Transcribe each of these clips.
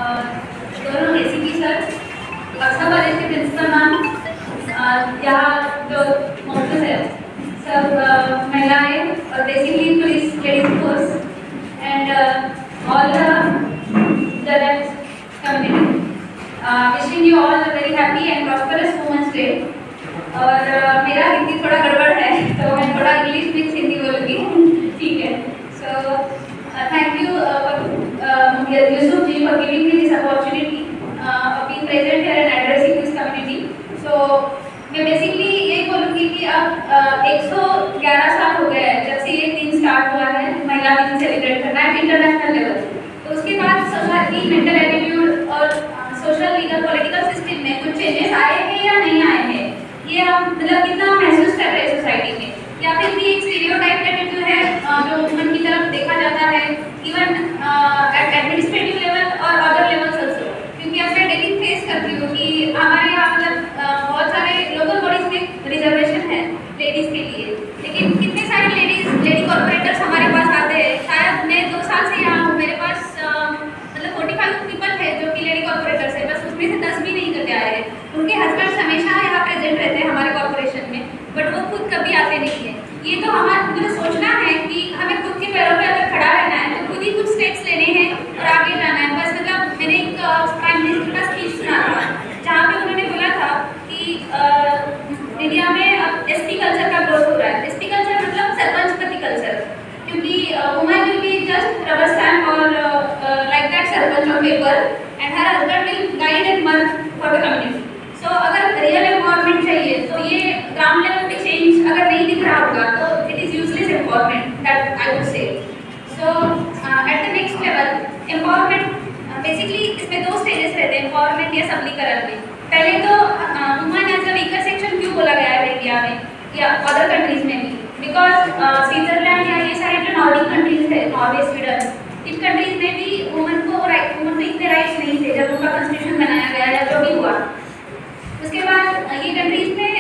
दोनों ACP sir, कक्षा college के प्रिंसिपल मैम, यहाँ जो मौजूद है सब महिलाएं और basically police ladies force and all the community, wishing you all a very happy and prosperous women's day. और मेरा हिंदी थोड़ा गड़बड़ है तो मैं थोड़ा इंग्लिश मिक्स हिंदी बोलूँगी, ठीक है। So thank you Yusuf ji for giving me this opportunity of being present here and addressing this community. So मैं बेसिकली यही बोलूँगी कि अब 111 साल हो गए हैं जब से ये दिन स्टार्ट हुआ है महिला दिन सेलिब्रेट करना है इंटरनेशनल लेवल। तो उसके बाद सोसाइटी मेंटल एटीट्यूड और सोशल लीगल पॉलिटिकल सिस्टम में कुछ चेंजेस आए हैं या नहीं आए हैं, ये हम मतलब कितना महसूस कर रहे हैं सोसाइटी में, या फिर भी एक स्टीरियोटाइप एटीट्यूड है जो वुमेन की तरफ देखा जाता है इवन एट एडमिनिस्ट्रेटिव लेवल और अदर लेवल्स ऑल्सो। क्योंकि अब मैं डेली फेस करती हूँ कि हमारे यहाँ मतलब बहुत सारे लोकल बॉडीज में रिजर्वेशन है लेडीज़ के लिए, लेकिन कितने सारे लेडी कॉर्पोरेटर्स हमारे पास आते हैं। शायद मैं 2 साल से यहाँ हूँ, मेरे पास मतलब 45 पीपल है जो कि लेडी कॉर्पोरेटर्स है, बस उसमें से 10 भी नहीं करके आए हैं। उनके हस्बैंड्स हमेशा यहाँ प्रेजेंट रहते हैं हमारे कॉर्पोरेशन में, बट वो खुद कभी आते नहीं है। ये तो हमारा मुझे सोचना है कि हमें खुद के पैरों पे अगर खड़ा रहना है तो खुद ही कुछ स्टेप्स लेने हैं और आगे जाना है। बस मतलब मैंने एक प्राइम मिनिस्टर का स्पीच सुना था जहाँ पे उन्होंने बोला था कि इंडिया में अब एसटी कल्चर का ग्रोथ हो रहा है। एसटी कल्चर मतलब सरपंचपति कल्चर, क्योंकि women will be just rubber stamp और like that sarpanch on paper and her husband will guide and work for the community. So अगर रियल एम्पावरमेंट चाहिए तो ये ग्राउंड लेवल पे चेंज अगर नहीं दिख रहा होगा तो it is useless empowerment that I would say. So at the next level empowerment basically इसमें 2 स्टेजेस रहते हैं एम्पावरमेंट या सबलीकरण में। पहले तो women as a weaker section क्यों बोला गया है इंडिया में या अदर कंट्रीज में भी, बिकॉज स्विट्जरलैंड या ये सारे जो नॉर्डिक कंट्रीज है, नॉर्वे, स्वीडन, इन कंट्रीज में भी वुमेन को इतने राइट्स नहीं थे जब उनका कॉन्स्टिट्यूशन बनाया गया या जो भी हुआ। उसके बाद ये कंट्रीज में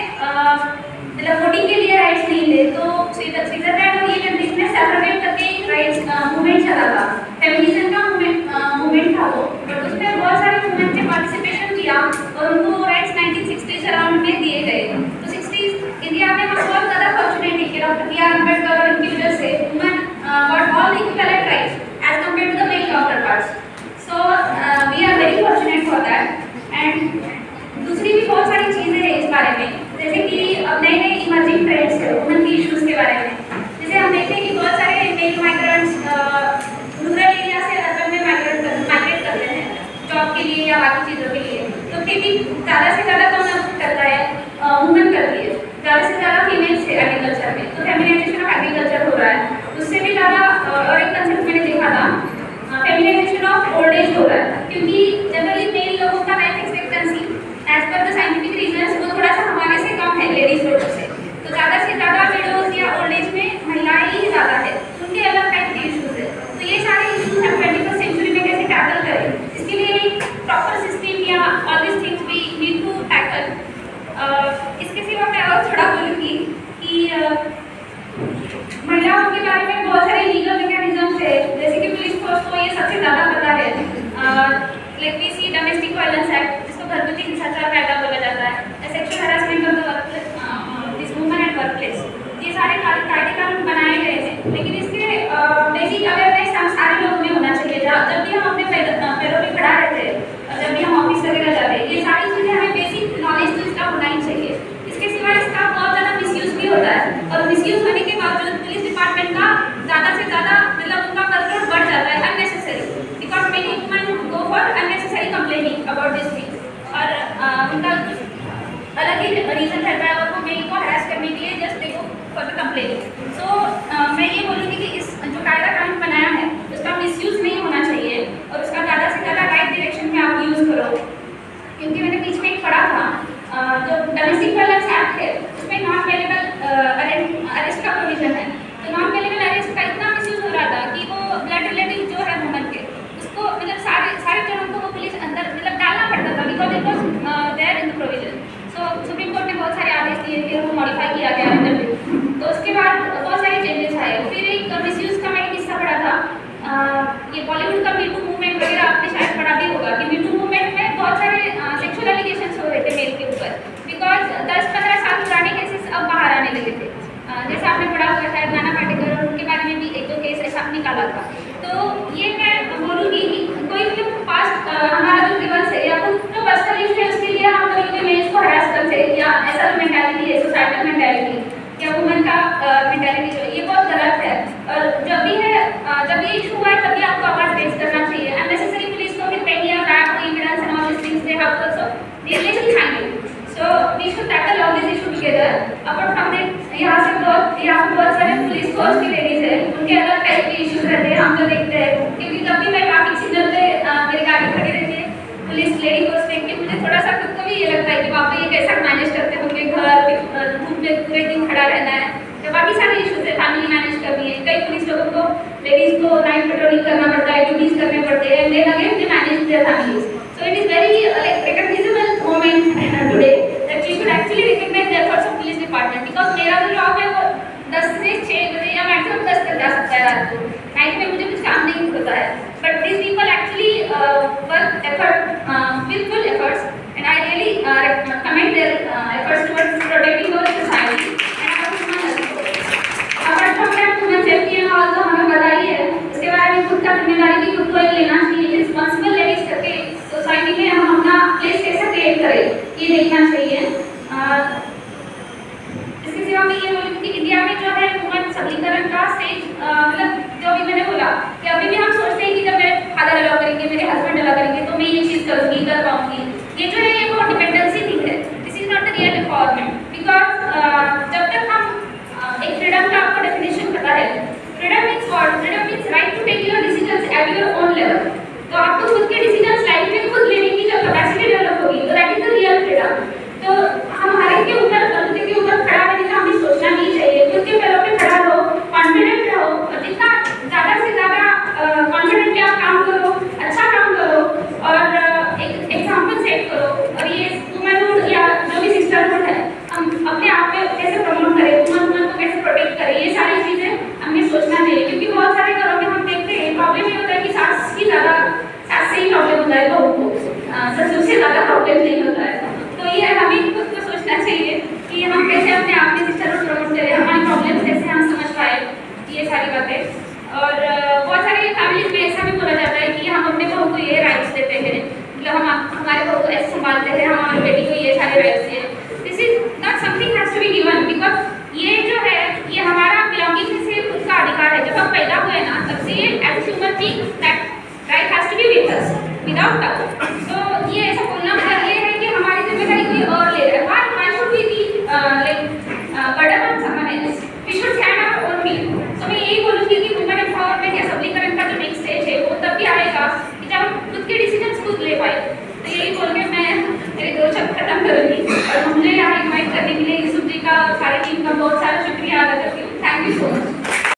मतलब वोटिंग के लिए राइट्स नहीं थे, तो स्विट्जरलैंड और ये कंट्रीज में सेपरेट करके एक राइट्स मूवमेंट चला था, फेमिनिज्म का मूवमेंट था वो, बट उसमें बहुत सारे वुमेन ने पार्टिसिपेशन किया और उनको राइट्स 1960s अराउंड में दिए गए। तो 60s इंडिया में हम बहुत ज़्यादा फॉर्चुनेट है कि डॉक्टर B.R. अम्बेडकर और इनकी वजह से women got all equal rights as compare to the male counterparts. So we are very fortunate for that. And दूसरी भी बहुत सारी चीज़ें हैं इस बारे में, जैसे कि अब नए नए इमर्जिंग ट्रेंड्स है वुमेन की इश्यूज़ के बारे में। जैसे हम देखते हैं कि बहुत सारे मेल माइग्रेंट्स रूरल एरिया से अर्बन में माइग्रेट करते हैं जॉब के लिए या बाकी चीज़ों के लिए, तो फिर भी ज़्यादा से ज़्यादा कौन करता है, वुमेन करती है, ज़्यादा से ज़्यादा फीमेल्स है एग्रीकल्चर में, तो फेमिनाइजेशन ऑफ एग्रीकल्चर हो रहा है। उससे भी ज़्यादा और एक कंसेप्ट मैंने देखा था फेमिनाइजेशन ऑफ ओल्ड एज हो रहा है, क्योंकि जनरली मेल लोगों का life expectancy as per the scientific reasons वो थोड़ा सा हमारे से कम है लेडीज लोगों से, तो ज़्यादा से ज़्यादा विडोज या ओल्ड एज में महिलाएं ही ज़्यादा है, उनके अलग टाइप के इशूज़ है। तो ये सारे इशूज़ हम 21st सेंचुरी में कैसे टैकल करें, इसके लिए एक प्रॉपर सिस्टम या all this things we need to tackle. इसके सिवा मैं और थोड़ा बोलूँगी कि महिलाओं के बारे में बहुत सारे लीगल मैकेनिज्म्स है, जैसे कि पुलिस फोर्स को ये सबसे ज़्यादा पता है। Like we see domestic violence act, जिसको घरगुती हिंसाचार कायदा बोला जाता है, sexual harassment of the workplace, this woman at workplace, ये सारे कायदे कानून बनाए गए हैं, लेकिन इसके बेसिक अवेयरनेस हम सारे लोगों में होना चाहिए। जब भी हम अपने पैरों पे खड़ा रहते हैं और जब भी हम ऑफिस वगैरह जाते हैं, ये सारी चीज़ें हमें बेसिक नॉलेज तो इसका होना ही चाहिए। इसके सिवा इसका बहुत ज़्यादा मिसयूज़ भी होता है, और मिसयूज़ होने के बावजूद पुलिस डिपार्टमेंट का ज़्यादा से ज़्यादा मतलब उनका वर्कलोड बढ़ जाता है unnecessary, because many women go for unnecessary complaining about this thing, और उनका अलग ही रीज़न रहता जैसे आपने पढ़ा हुआ शायद नाना पाटेकर और उनके बारे में भी एक दो केस ऐसा निकाला था। तो ये मैं बोलूँगी कि कोई भी पास्ट हमारा जो दिवस है या कुछ जो पर्सनल इशू है उसके लिए हम कभी कभी मेल्स को हरास करते हैं या ऐसा जो मेंटालिटी है सोसाइटल मेंटालिटी या वुमेन का मेंटालिटी जो है ये बहुत गलत है। और जब ये इशू हुआ है तभी आपको आवाज़ रेज करना चाहिए। अननेसेसरी पुलिस को फिर पेन या back evidence and all this things they have also really handle. So we should tackle all these issues together. Apart from that, यहाँ बहुत सारे पुलिस फोर्स की लेडीज है, उनके अलग टाइप के इश्यूज रहते हैं, हम तो देखते हैं। क्योंकि जब भी मैं ट्रैफिक सिग्नल पे मेरी गाड़ी खड़ी रहती है, पुलिस लेडी फोर्स देख के मुझे थोड़ा सा खुद को भी ये लगता है कि बाप रे ये कैसा मैनेज करते हैं, उनके घर धूप में पूरे दिन खड़ा रहना है। तो बाकी सारे इश्यूज है, फैमिली मैनेज करनी है। कई पुलिस लोगों को लेडीज को नाइट पेट्रोलिंग करना पड़ता है, ड्यूटीज करने पड़ते हैं, then again they manage their families. So it is very recognizable moment today that we should actually recognize the efforts of police department because मेरा जो जॉब है वो 10 से 6 बजे या मैक्सिमम 10 तक जा सकता है रात को। नाइट में मुझे कुछ काम नहीं होता है, but these people actually work with full efforts and I really commend their efforts towards protecting our society and our human health। Apart from that, women safety and all तो हमें पता ही है, इसके बारे में खुद का जिम्मेदारी भी खुद को लेना चाहिए। रिस्पॉन्सिबल लेडीज करके सोसाइटी में हम अपना प्लेस कैसे क्रिएट करें ये देखना चाहिए। इसके सिवा मैं ये बोलूँगी कि इंडिया में जो है वुमेन सबलीकरण का स्टेज मतलब जो भी मैंने बोला कि अभी भी हम सोचते हैं कि जब मेरे फादर अलाउ करेंगे, मेरे हस्बैंड अलाउ करेंगे तो मैं ये चीज़ करूँगी, कर पाऊँगी। ये जो है ये बहुत डिपेंडेंसी थिंग है। This is not the real empowerment because जब तक हम एक फ्रीडम का आपको डेफिनेशन पता है, freedom means what? Freedom means right to take your decisions at your own level. तो आपको खुद के डिसीजंस लाइफ में खुद लेने की जो कैपेसिटी डेवलप होगी तो that is the real freedom. तो हमारे के ऊपर बलूते के ऊपर खड़ा रहने का हमें सोचना नहीं चाहिए। खुद के पैरों पे खड़ा रहो, कॉन्फिडेंट रहो और जितना ज़्यादा से ज़्यादा कॉन्फिडेंटली आप काम करो, अच्छा काम करो और एक एग्जाम्पल सेट करो। और ये वुमेनहुड या जो भी सिस्टरहुड है हम अपने आप में कैसे प्रमोट करें, वुमेन को कैसे प्रोटेक्ट करें, ये सारी चीज़ें हमें सोचना चाहिए। क्योंकि बहुत सारे घरों में हम देखते हैं प्रॉब्लम ये होता है कि सास से ही प्रॉब्लम होता है, बहू को ससुर से ज़्यादा प्रॉब्लम नहीं होता है। तो ये हमें खुद को सोचना चाहिए कि हम कैसे अपने आप में सिस्टरहुड प्रमोट करें, हमारी प्रॉब्लम्स कैसे हम समझ पाए, ये सारी बातें। और बहुत सारे फैमिलीज में ऐसा भी बोला जाता है कि हम अपने बहू को ये राइट्स देते हैं, मतलब हम हमारे बहू को ऐसे संभालते हैं, हम हमारी बेटी को ये सारे राइट्स हैं। This is not something has to be given because ये जो है ये हमारा बिलोंगिंग से खुद का अधिकार है। जब हम पैदा हुए ना तब से ये as human being that right has to be with us without doubt. तो ये ऐसा बोलना मतलब ये है कि हमारी जिम्मेदारी कोई और ले रहा है। Why should we be burden on someone else? We should stand our own feet. So मैं यही बोलूँगी कि वुमेन एम्पावरमेंट या सबलीकरण का जो नेक्स्ट स्टेज है वो तब भी आएगा कि जब हम खुद के डिसीजंस खुद ले पाए। तो यही बोल के मैं मेरे 2 शब्द खत्म करूँगी और मुझे यहाँ इन्वाइट करने के लिए यूसुफ जी का और सारे टीम का बहुत सारा शुक्रिया अदा करती हूँ। Thank you so much.